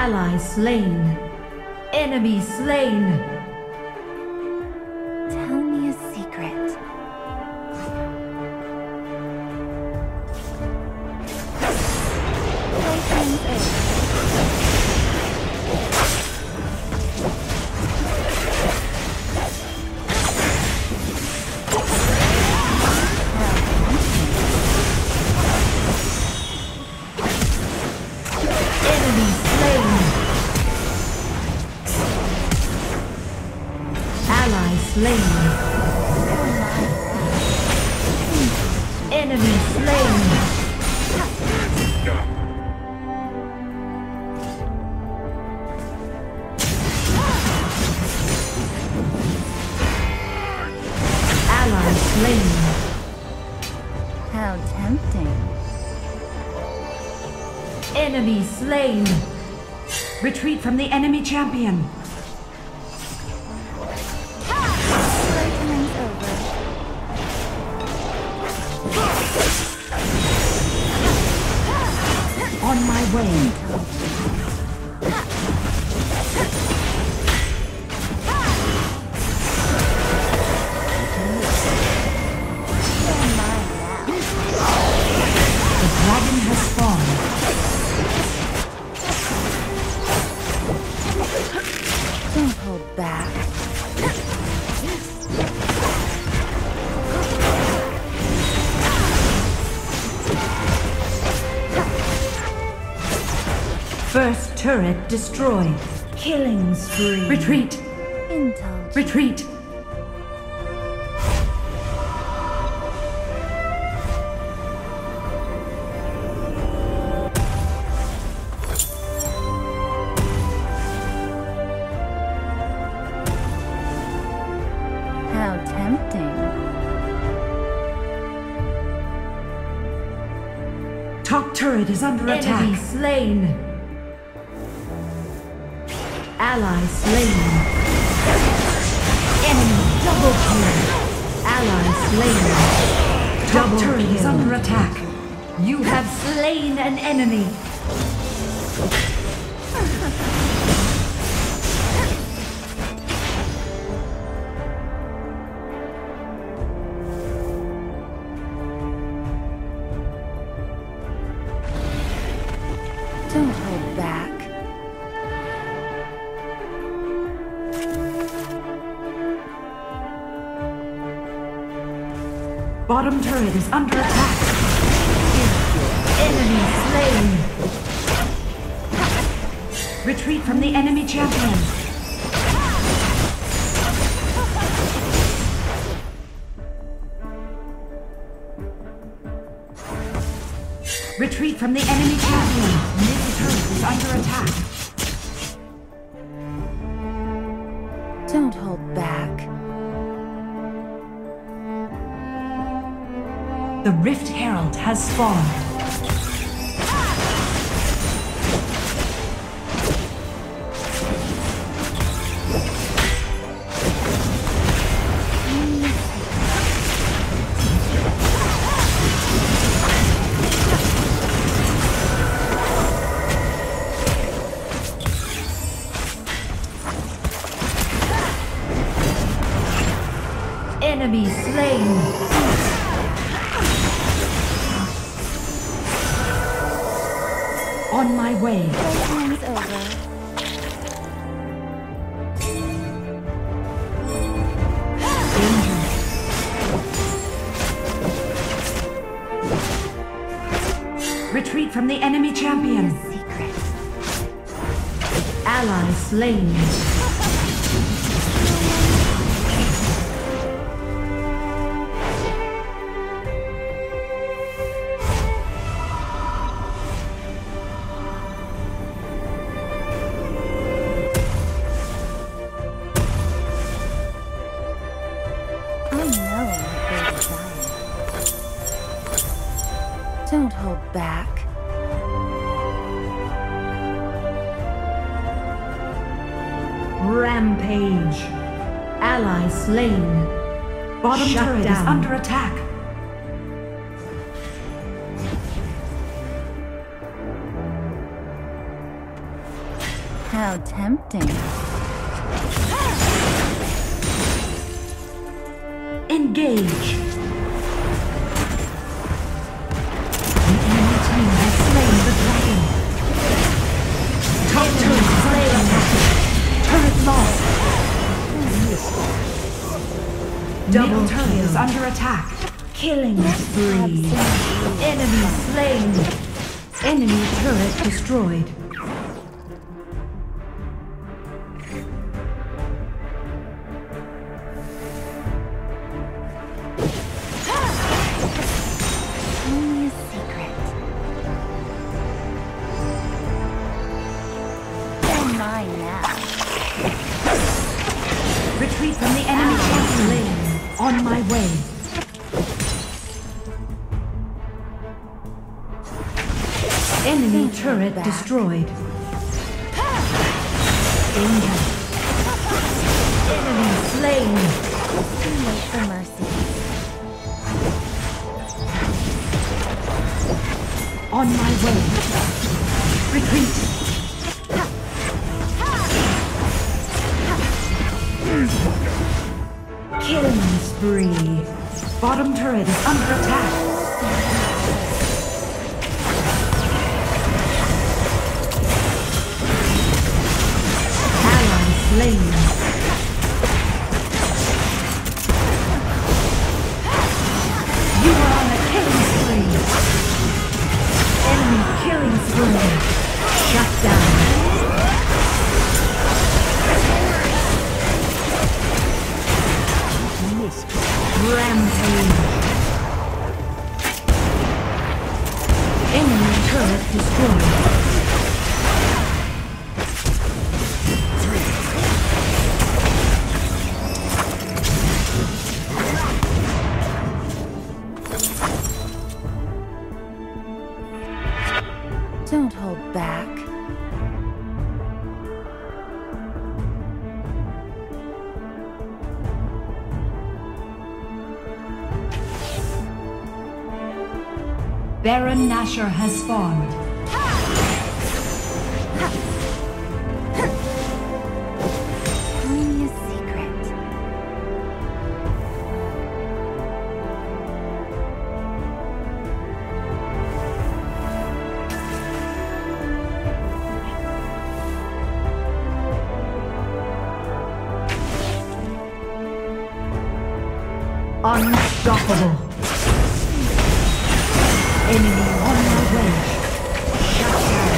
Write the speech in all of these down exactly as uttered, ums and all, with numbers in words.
Ally slain. Enemy slain. Tell me a secret. Playtime's over. Slain. Enemy slain. Ally slain. How tempting. Enemy slain. Retreat from the enemy champion. On my way. The dragon has spawned. Don't hold back. First turret destroyed. Killing spree. Retreat. Indulge. Retreat. How tempting. Top turret is under attack. Enemy slain. Ally slain. Enemy double kill. Ally slain. Top turret is under attack. You have slain an enemy. Don't hold back. Bottom turret is under attack. Enemy slain. Retreat from the enemy champion. Retreat from the enemy champion. Middle turret is under attack. Don't hold back. The Rift Herald has spawned. Enemy slain. On my way. Playtime's over. Danger. Retreat from the enemy champion. Secret. Ally slain. Don't hold back. Rampage. Ally slain. Bottom Shut turret down. Is under attack. How tempting. Engage. The enemy team has slain the dragon. Top turret slain. Turret lost. Double turret is under attack. Killing spree. Enemy slain. Enemy turret destroyed. Only a secret. They're mine now. Retreat from the enemy camp. Slain. On my way. Enemy turret destroyed. Danger. Enemy slain. Wait for mercy. On my way. Retreat. Killing spree. Bottom turret is under attack. Slain. You are on a killing spree. Enemy killing spree. Shut down. Rampage. Enemy turret destroyed. Don't hold back. Baron Nashor has spawned. Only a secret. Unstoppable. Enemy on my way. Shut down.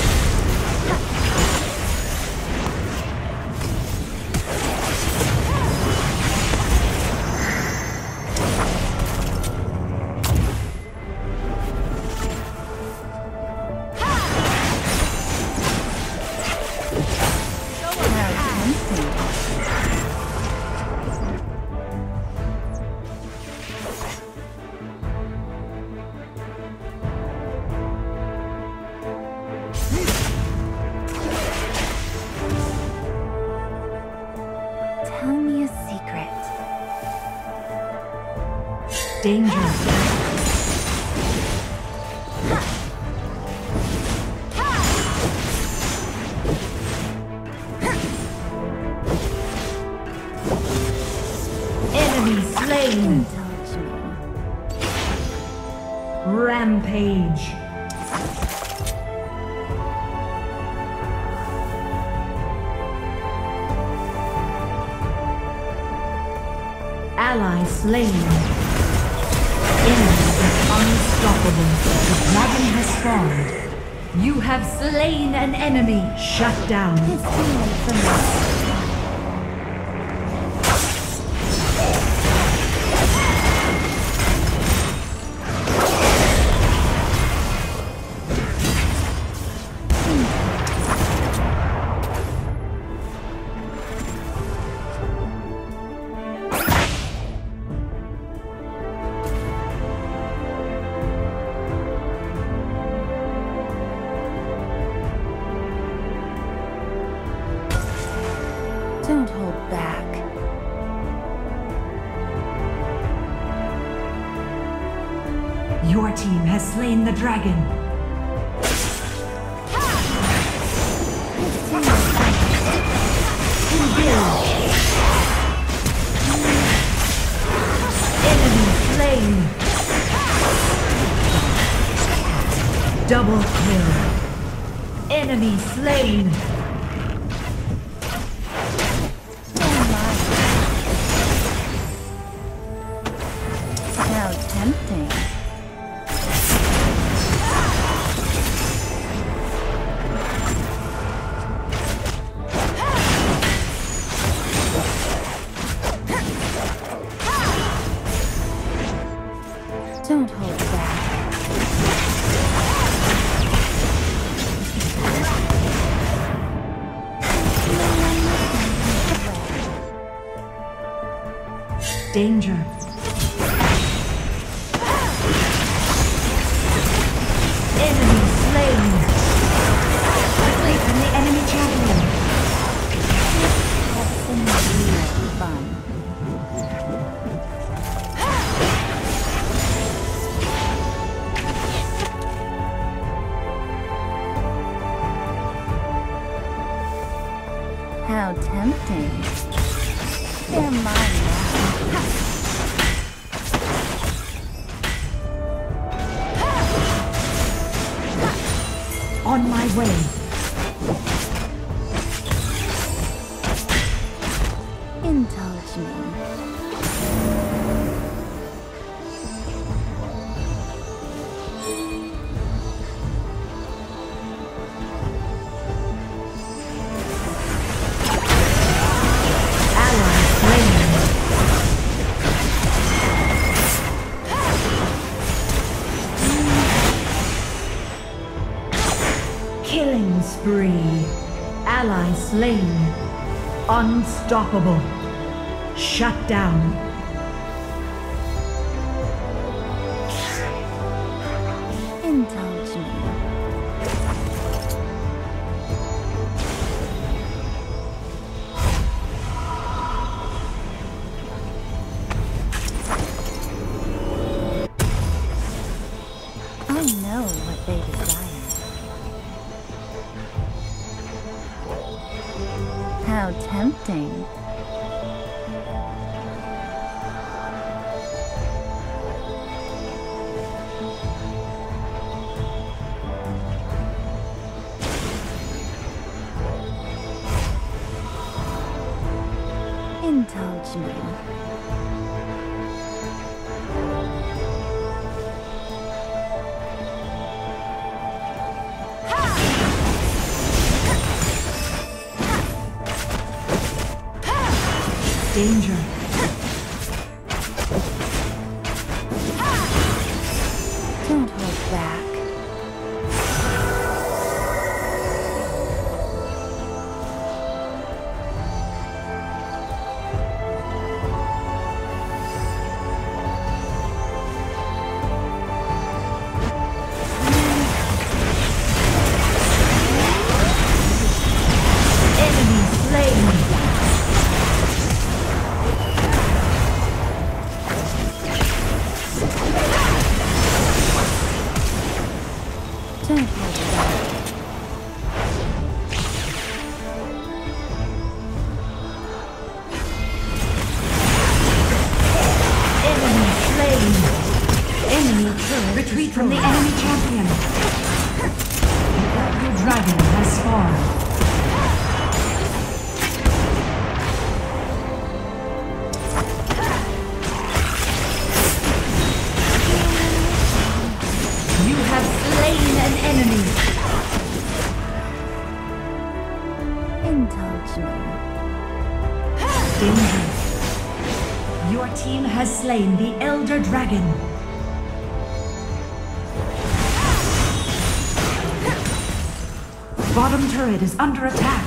Tell me a secret. Danger. Enemy slain. Indulge me. Rampage. Ally slain. Enemy is unstoppable. The dragon has spawned. You have slain an enemy. Shut down. It's too late for me. Don't hold back. Your team has slain the dragon. Engage. Enemy slain. Double kill. Enemy slain. How tempting. Don't hold back. Danger. Enemy slain. Quickly from the enemy champion. Have some real fun. How tempting. They're mine now. On my way. Indulge me. Ally slain. Killing spree. Ally slain. Unstoppable. Shut down. Indulge me. I know what they desire. How tempting. Indulge me. Danger. Don't hold back. Enemy slain. Don't hold back. Enemy slain. Enemy turret. Retreat from the enemy champion. The dragon has spawned. You have slain an enemy. Indulge me. Danger. Your team has slain the Elder Dragon. Bottom turret is under attack.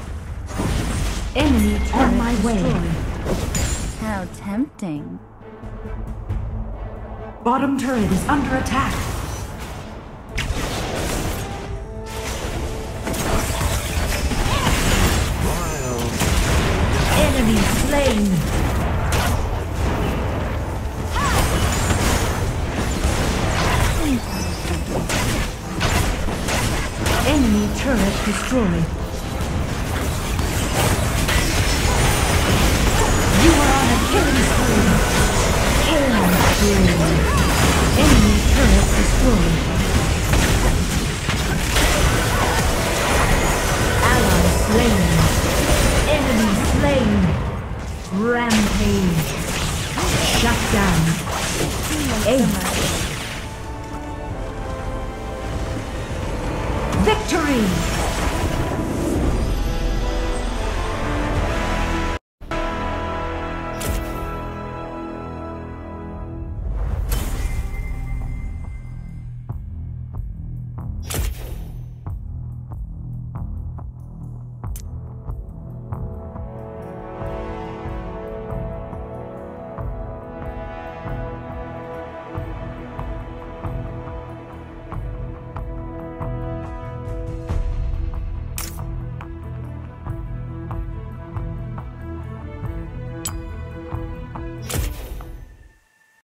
Enemy turret on my way. How tempting. Bottom turret is under attack. Enemy slain. Enemy turret destroyed. Killing spree. Killing spree. Enemy turret destroyed. Ally slain. Enemy slain. Rampage. Shut down. Ace. Victory!